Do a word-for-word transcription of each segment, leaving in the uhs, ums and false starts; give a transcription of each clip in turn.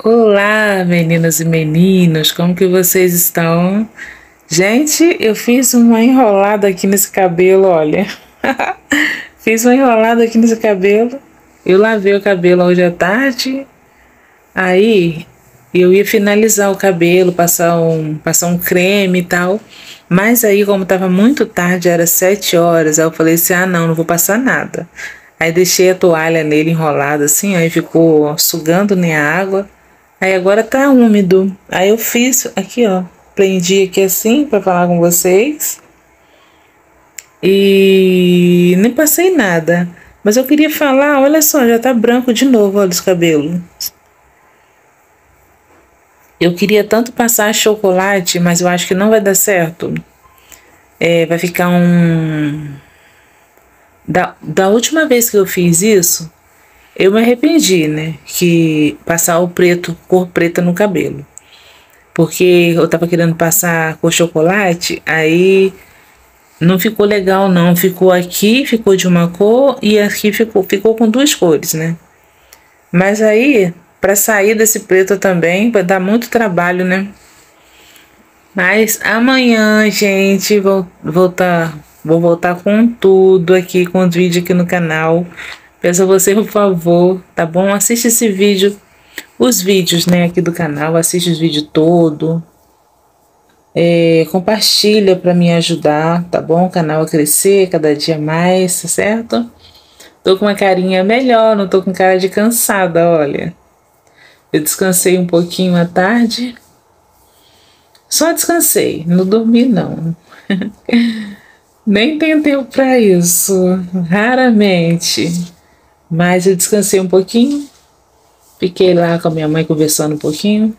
Olá, meninas e meninos, como que vocês estão? Gente, eu fiz uma enrolada aqui nesse cabelo, olha. Fiz uma enrolada aqui nesse cabelo. Eu lavei o cabelo hoje à tarde. Aí eu ia finalizar o cabelo, passar um, passar um creme e tal. Mas aí, como estava muito tarde, era sete horas, aí eu falei assim: ah, não, não vou passar nada. Aí deixei a toalha nele enrolada assim, aí ficou sugando nem a água. Aí agora tá úmido. Aí eu fiz aqui, ó. Prendi aqui assim pra falar com vocês. E nem passei nada. Mas eu queria falar, olha só, já tá branco de novo, olha os cabelos. Eu queria tanto passar chocolate, mas eu acho que não vai dar certo. É, vai ficar um... Da, da última vez que eu fiz isso, eu me arrependi, né? Que passar o preto, cor preta no cabelo. Porque eu tava querendo passar cor chocolate, aí não ficou legal não. Ficou aqui, ficou de uma cor e aqui ficou, ficou com duas cores, né? Mas aí, para sair desse preto também, vai dar muito trabalho, né? Mas amanhã, gente, vou voltar, vou voltar com tudo aqui, com os vídeos aqui no canal. Peço a você, por favor, tá bom? Assiste esse vídeo, os vídeos, né, aqui do canal, assiste os vídeos todo. É, compartilha para me ajudar, tá bom? O canal a crescer cada dia mais, tá certo? Tô com uma carinha melhor, não tô com cara de cansada, olha. Eu descansei um pouquinho à tarde. Só descansei, não dormi não. Nem tenho tempo para isso, raramente. Mas eu descansei um pouquinho. Fiquei lá com a minha mãe conversando um pouquinho.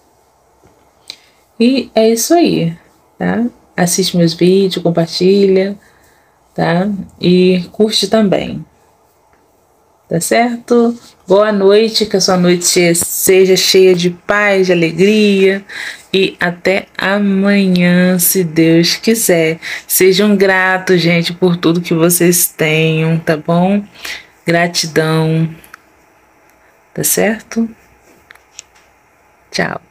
E é isso aí, tá? Assiste meus vídeos, compartilha, tá? E curte também, tá certo? Boa noite, que a sua noite seja cheia de paz, de alegria. E até amanhã, se Deus quiser. Sejam gratos, gente, por tudo que vocês tenham, tá bom? Gratidão, tá certo? Tchau.